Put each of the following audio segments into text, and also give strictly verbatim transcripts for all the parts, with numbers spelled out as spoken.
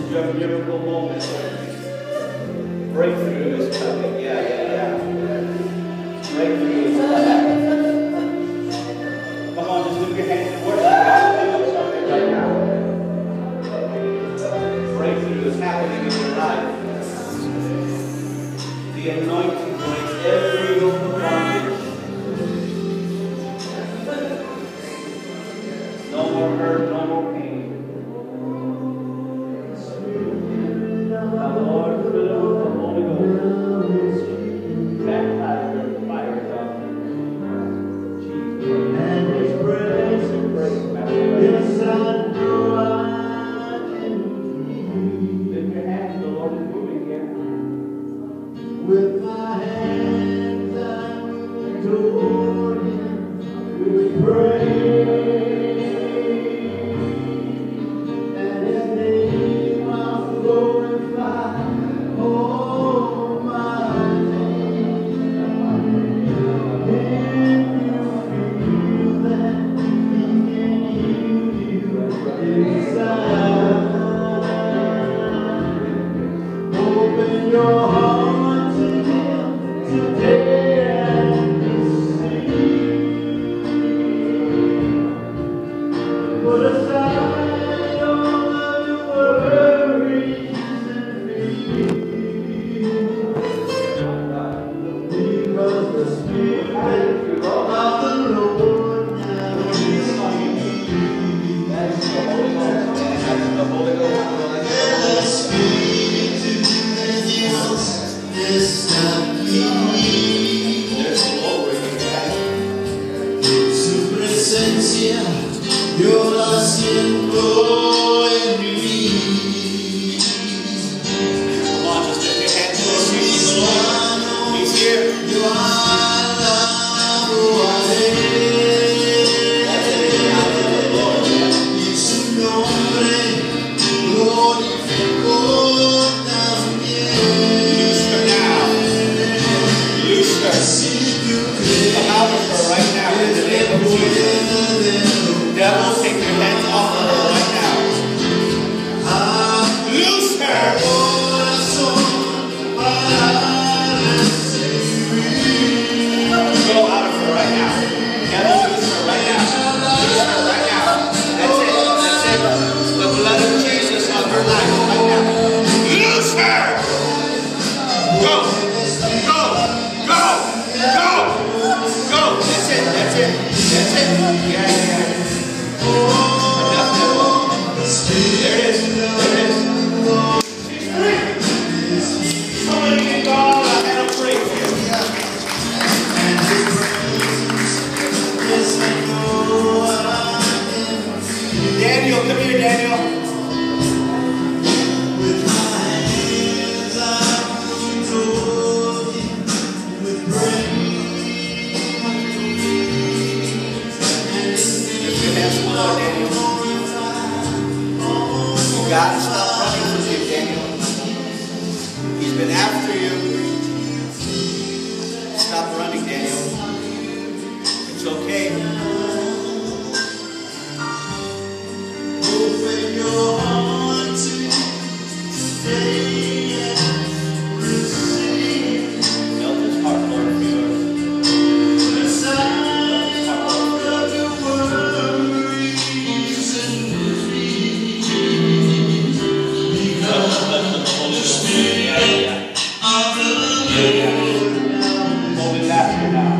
Your miracle moment. Breakthrough is coming. Yeah, yeah, yeah. Breakthrough is coming. Come on, just lift your hands and worship God. Doing something right now. Breakthrough is happening in your life. The anointing breaks every yoke of bondage. No more hurt, no more pain. The Lord, fill it with the Holy Ghost. Baptize her in fire, God. Jesus. And His praise and praise, yes, I know I can. Lift your hands, the Lord is moving here. With my hands I will adore Him with praise, and His name I'll glorify all my days. If you feel that He can heal you inside, open your heart to Him today and receive. Put aside all of your worries and fears, because the Spirit of the Lord now is here. That's the Holy Ghost. That's the Holy Ghost. Let us speak to Dios esta aquí. There's glory in that. Su presencia yo la siento en mí. Come on, just lift your hands to Jesus. He's here. Yo alabo a Él. Y su nombre glorificó también. Loose her now. Loose her. Come out of her right now in the name of Jesus. Devil, take your hands off of her right now. Loose her. Go out of her right now. Devil, loose her right now. Loose her right now. That's it. That's it. The blood of Jesus on her life right now. Loose her. Go. Go. Go. Go. Go. That's it. That's it. That's it. Yeah, yeah, yeah. There it is. There it is. She's free. Somebody give God a hand of praise here. And His praise, yes, I know I am free. Daniel, come here, Daniel. With my hands I will adore Him with praise. Lift your hands to the Lord, Daniel. God is not running from you, Daniel. He's been after you. Stop running, Daniel. It's okay. Open your heart to today and receive. Melt His heart, Lord, for yours. Put aside all of your worries and fears. Holy laughter now.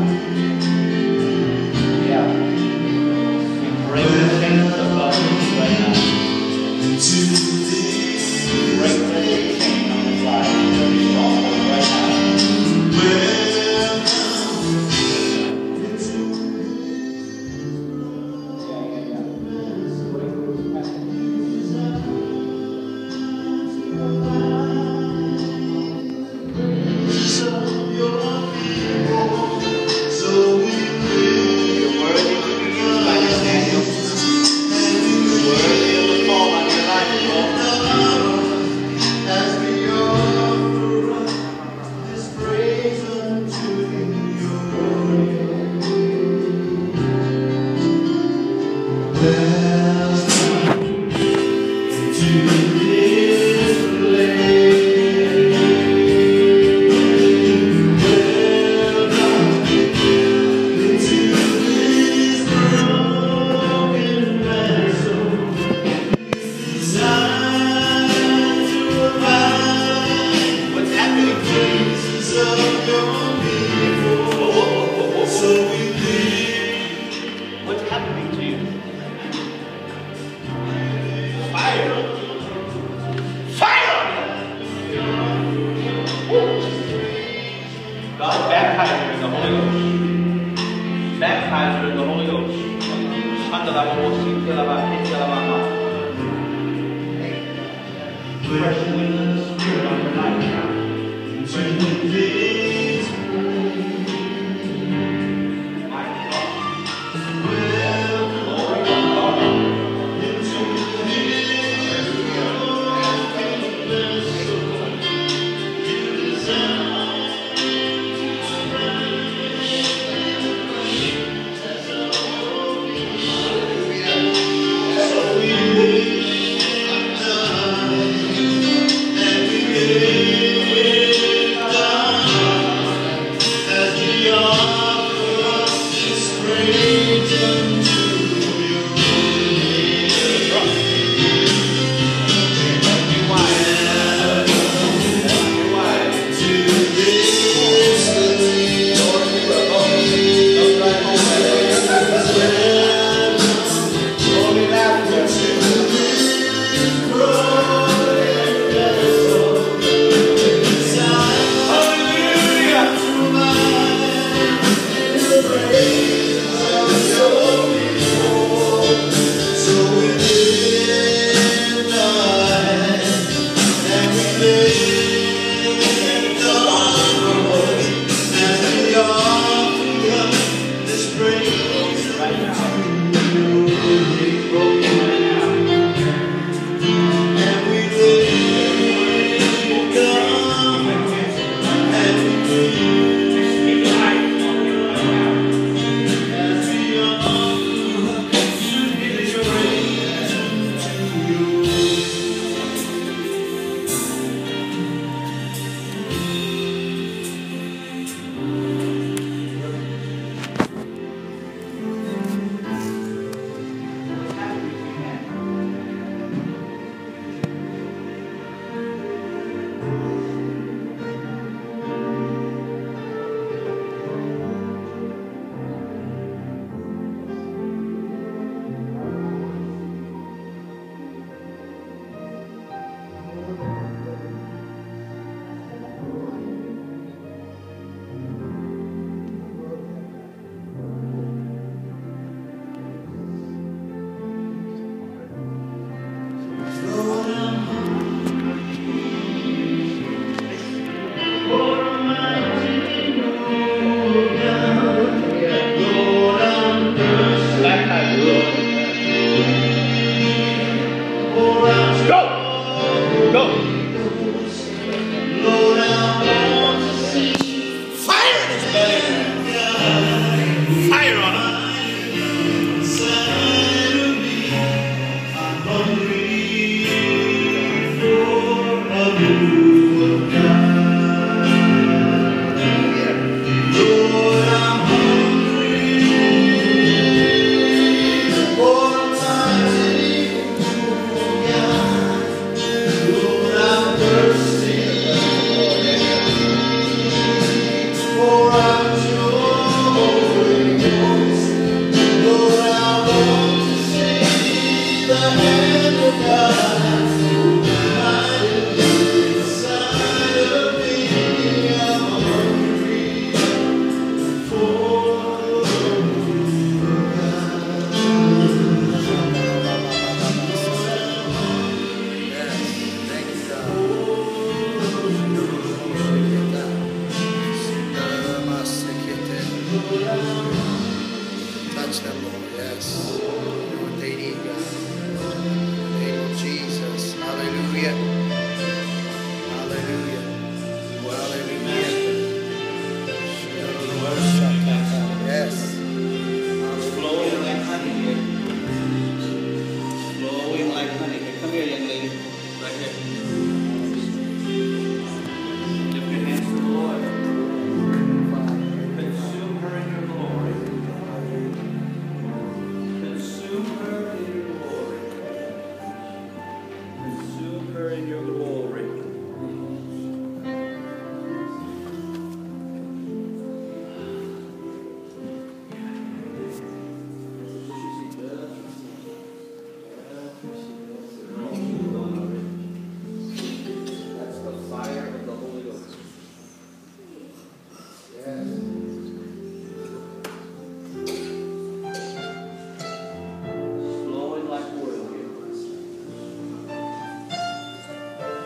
Yeah. We break the chains of bondage right now. Break every chain on His life, every stronghold right now. To Fresh wind of the Spirit on your life now. Fresh wind. My God. Glory to God.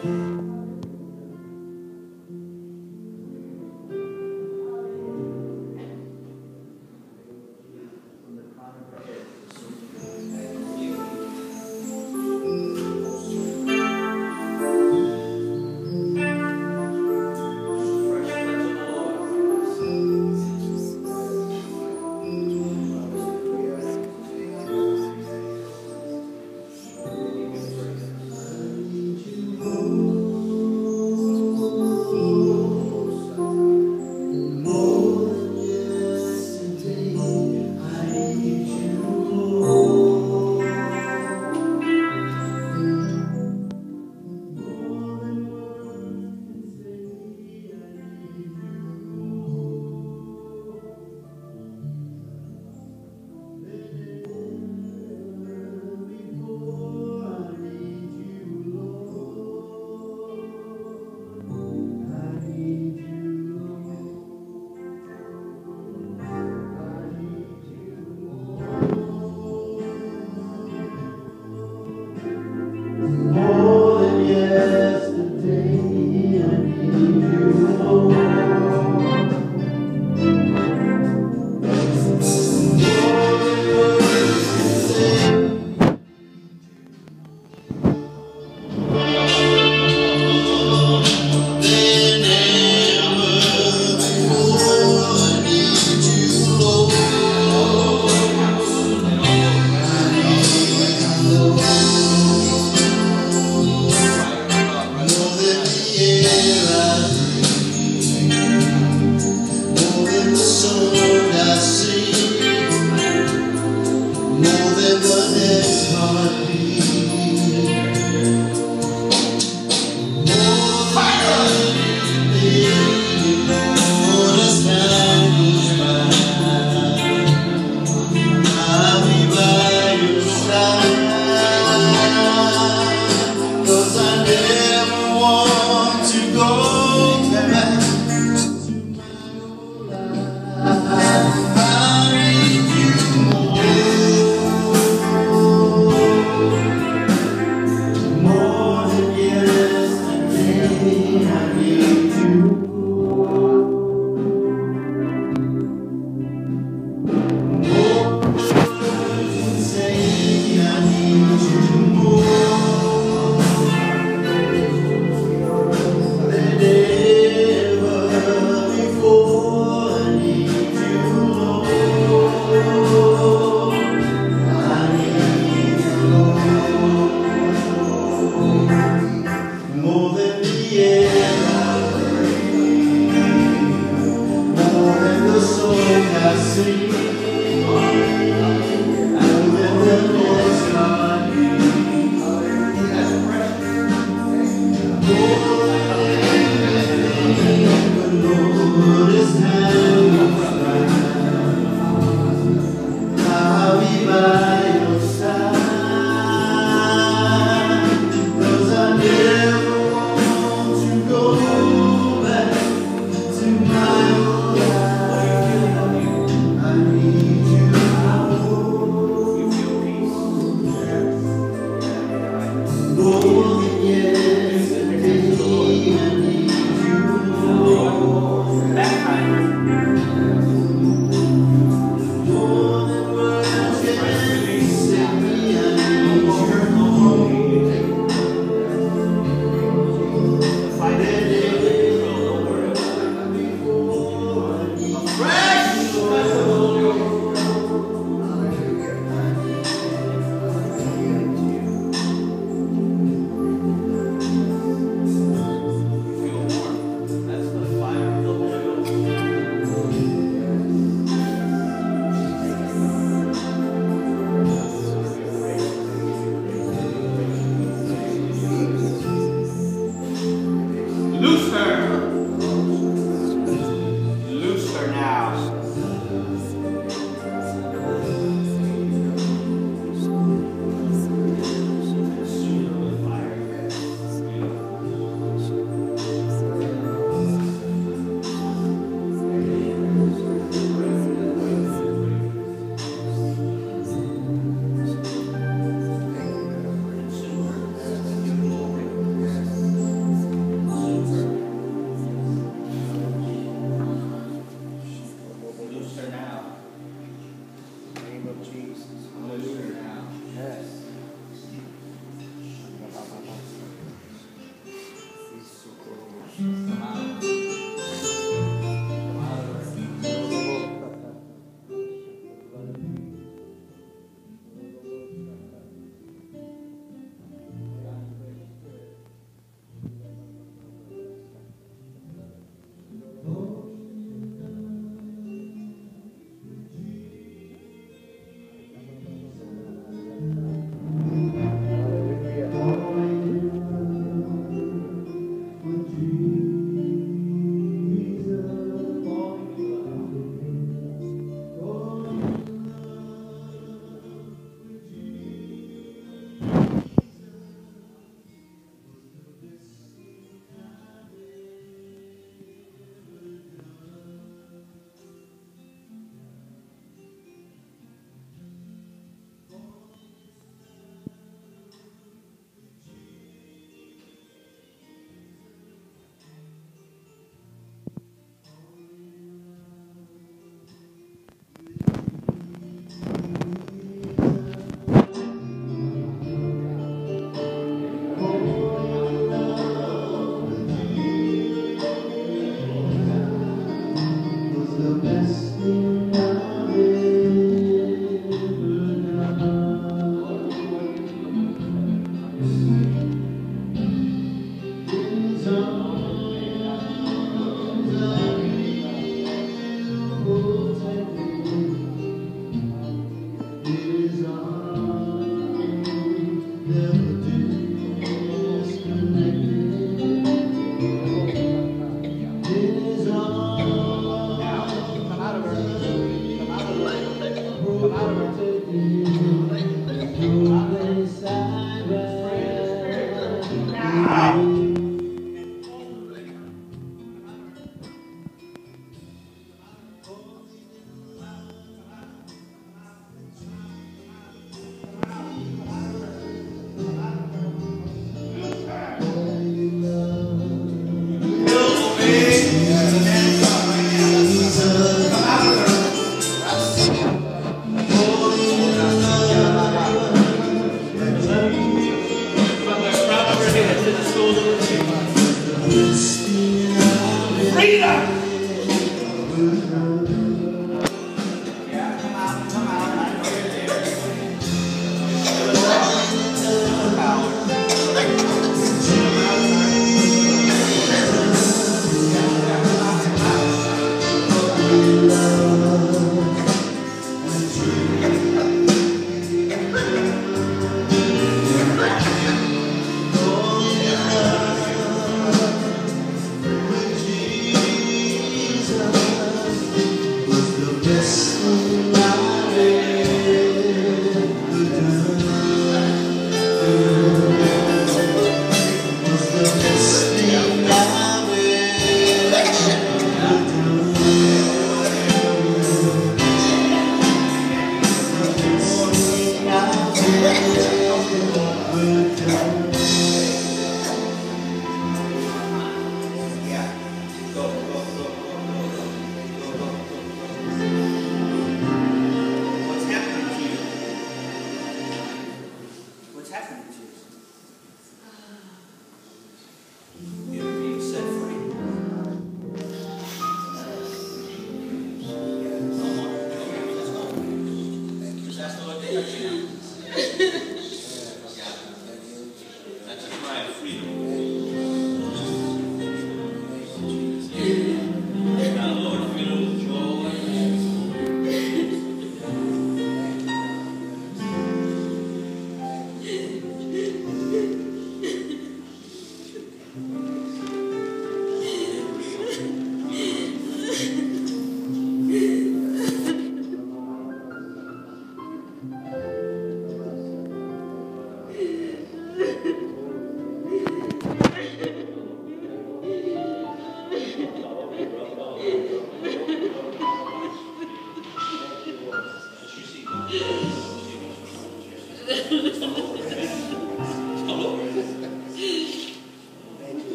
Oh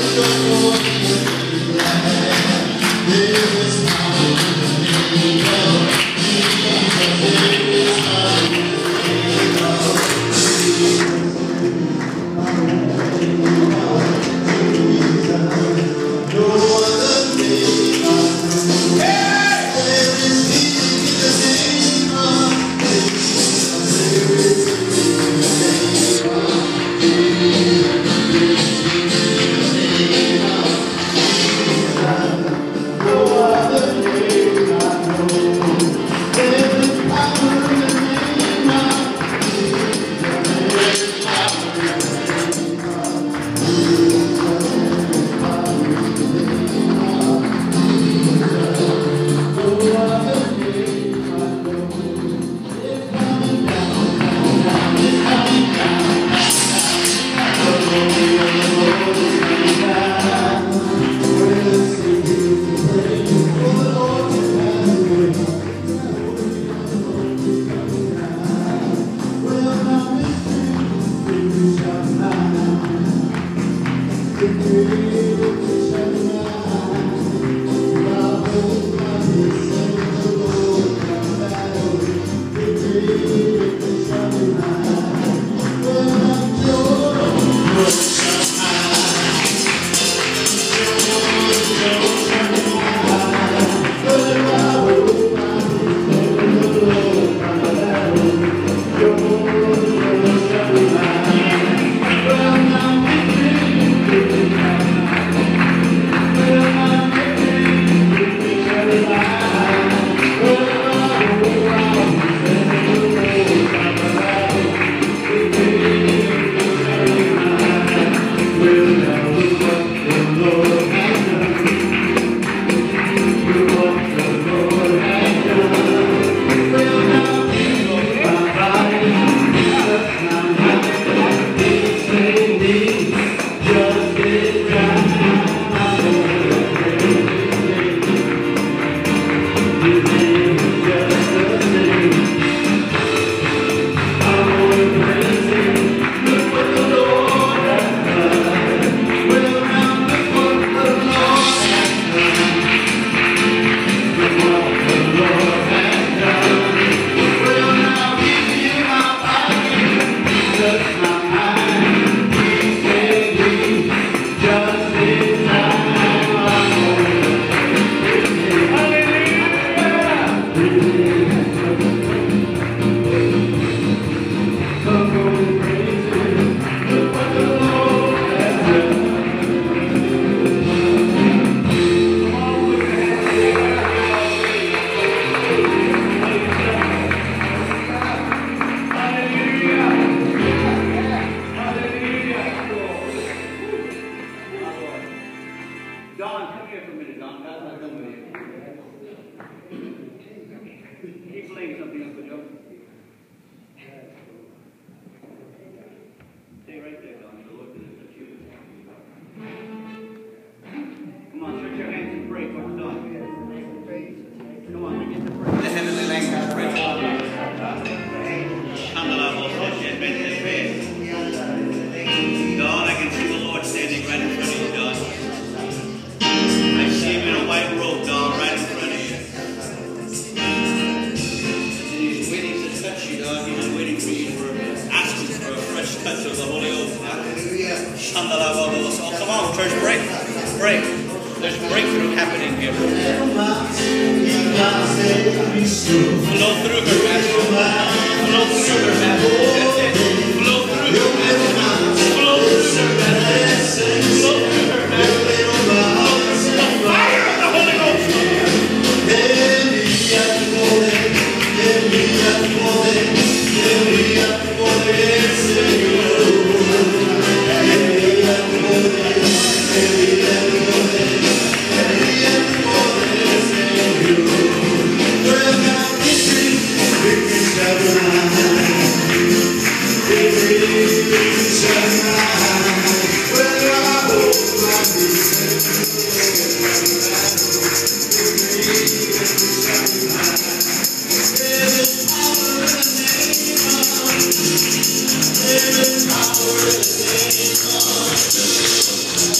We'll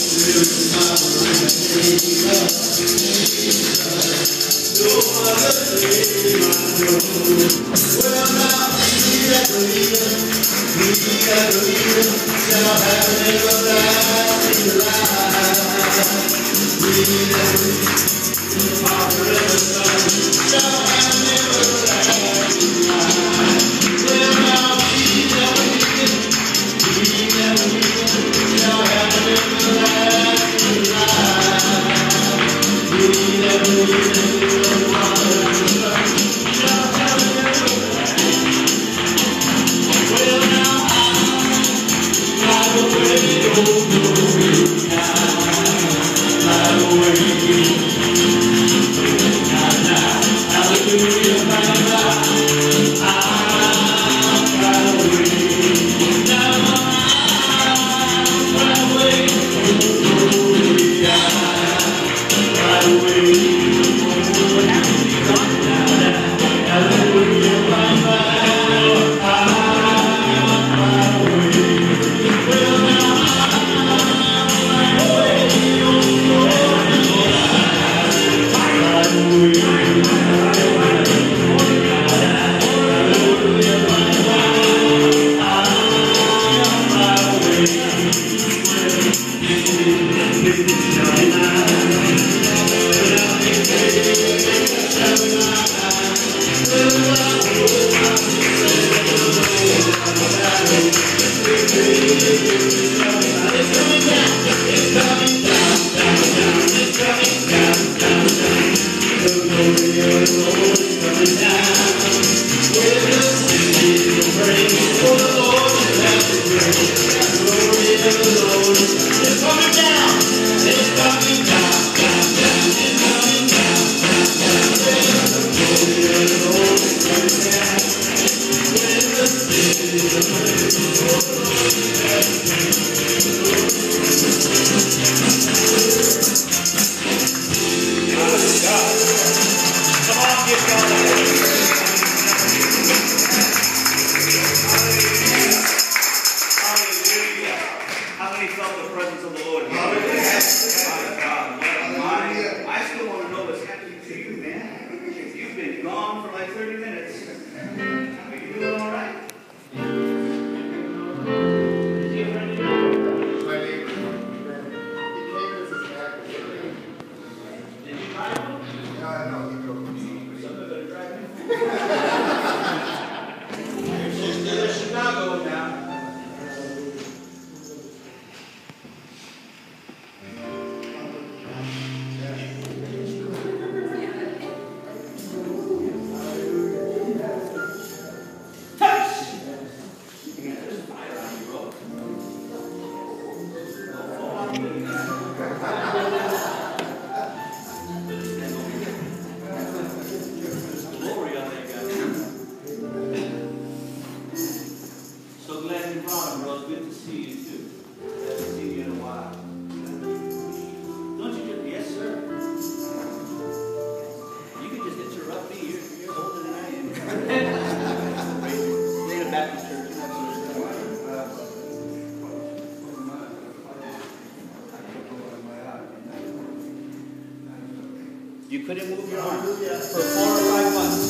You couldn't move your arm for four or five months.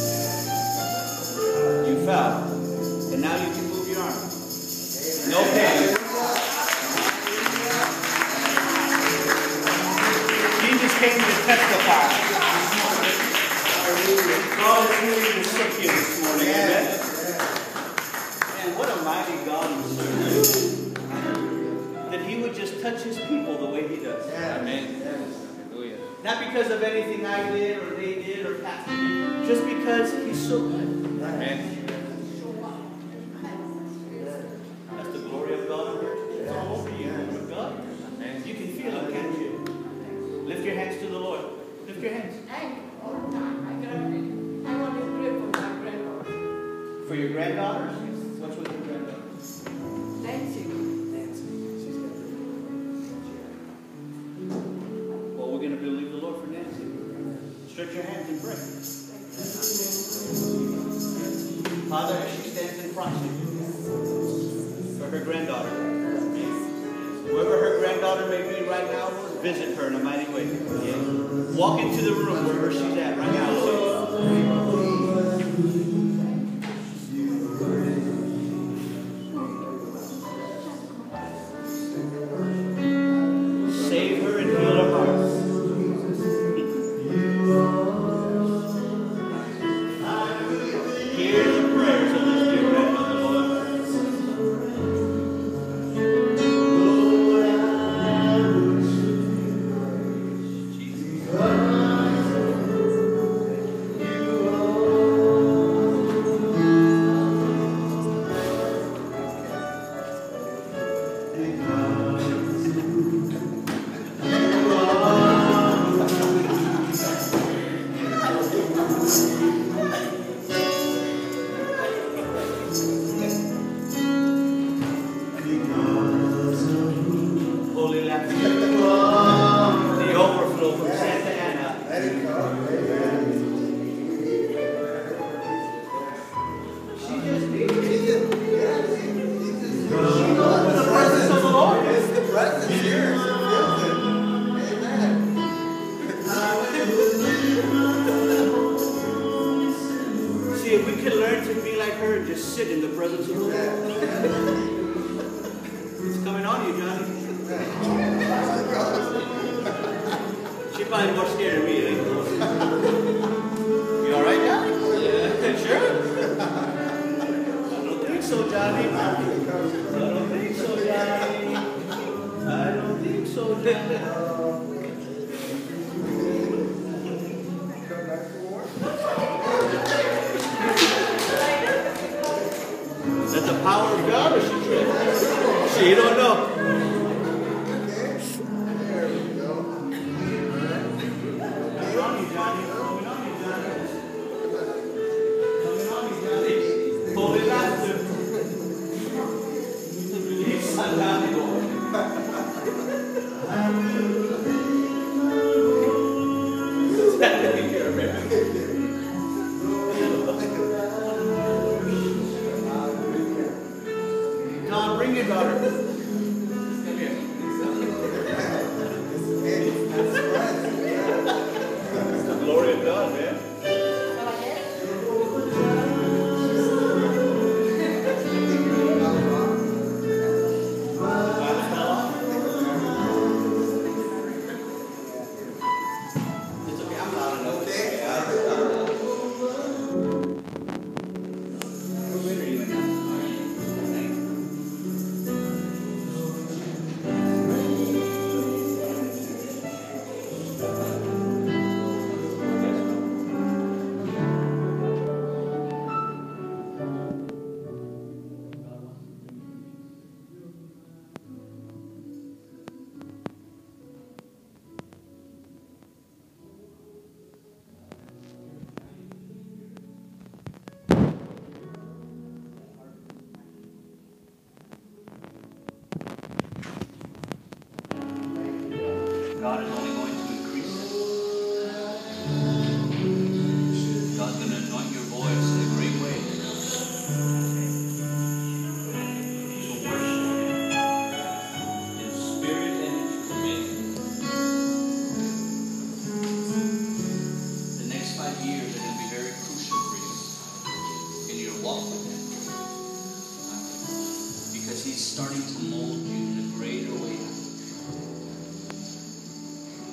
You fell. And now you can move your arm. No pain. Jesus came to testify. God is here to sick you this morning. Amen. And what a mighty God we serve. That he would just touch his people the way he does. Amen. Not because of anything I did or they did or Pastor did, just because he's so good. Amen. That's the glory of God on earth. It's all over you, with God. Amen. You can feel it, can't you? Lift your hands to the Lord. Lift your hands. All the time. I got I want to pray for my granddaughter. For your granddaughters? What's with your granddaughter? Nancy. We're going to believe the Lord for Nancy. Stretch your hands and pray. Father, as she stands in proxy for her granddaughter, whoever her granddaughter daughter may be right now, Lord, visit her in a mighty way. Okay? Walk into the room wherever she's at right now. Save her and heal her heart. Hear the prayers of this dear grandmother, Lord. Holy Lamb, the overflow from Santa Ana. She just needs it. She knows the presence of the Lord. It's the presence here. She feels it. Amen. See, if we can learn to be like her and just sit in the presence of the Lord. It's coming on you, Johnny. She's probably more scared of me than you. You alright, Johnny? Yeah, sure. I don't think so, Johnny. I don't think so, Johnny. I don't think so, Johnny. Is that the power of God or she tripped? She don't know. There we go. Coming on you, Johnny. Coming on you, Johnny. Coming on you, Johnny. Holy laughter. Release on Johnny, Lord. Tom, bring your daughter. Come here. It's the glory of God, man. It's okay, I'm loud enough. God is only going to increase it. God's going to anoint your voice in a great way. To worship Him in spirit and in truth. The next five years are going to be very crucial for you in your walk with Him. Because He's starting to mold you in a greater way.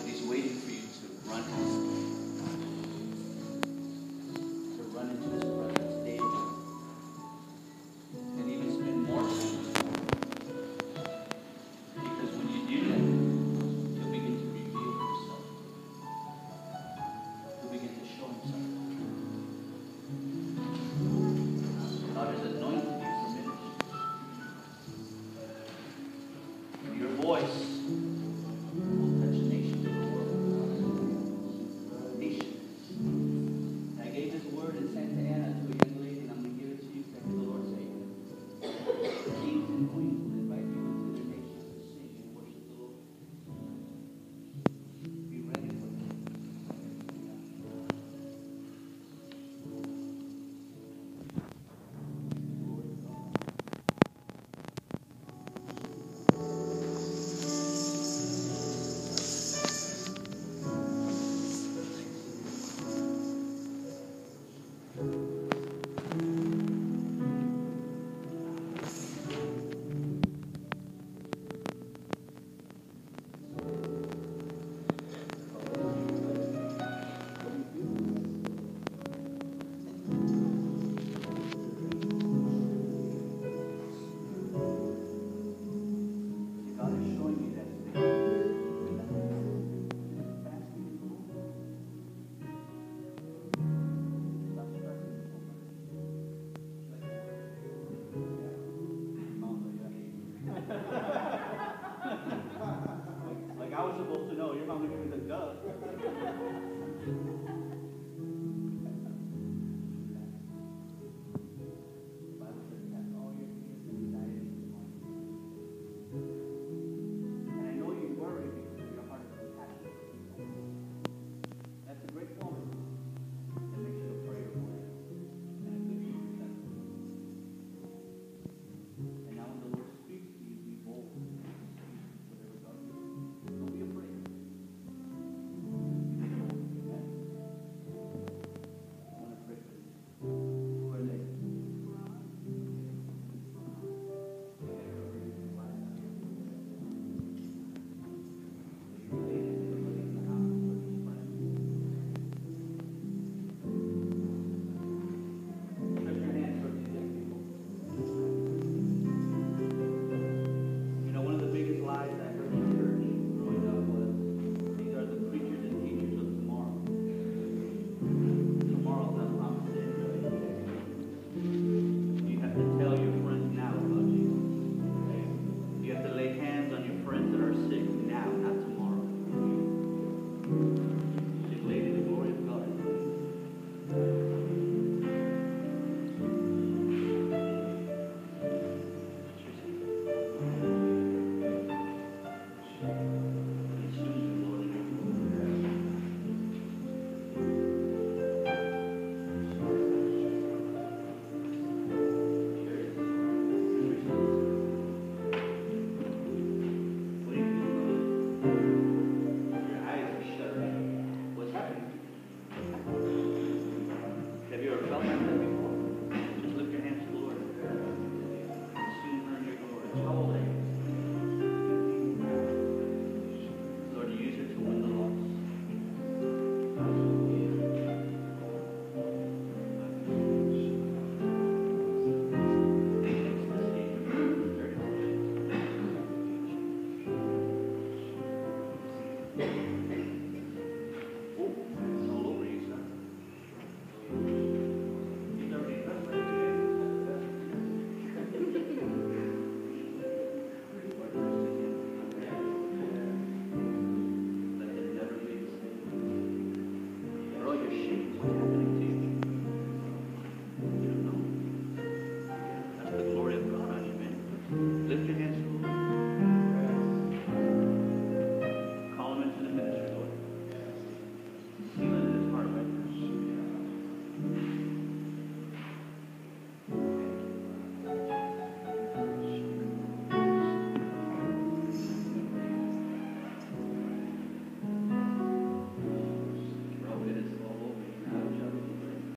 I was supposed to know. Your mom gave me the duh. And I know you worry because your heart is compassionate. That's a great woman that makes you a prayer warrior and a good intercessor. And now when the Lord speaks to you, be bold. Whatever God does. Don't be afraid. Amen. I want to pray for you. Who are they? Lift your hands towards these young people. You know, one of the biggest lies I heard in church growing up was, these are the preachers and teachers of tomorrow. Tomorrow's not promised to anybody. You have to tell your friends now about Jesus. You have to lay hands on your friends that are sick now, not tomorrow. Declare the glory of God. Your eyes are shut. What's happening? Have you ever felt like that before? Just lift your hands to the Lord. Soon earn your glory. How old are you? Lord, use it to win the lost. Thank you.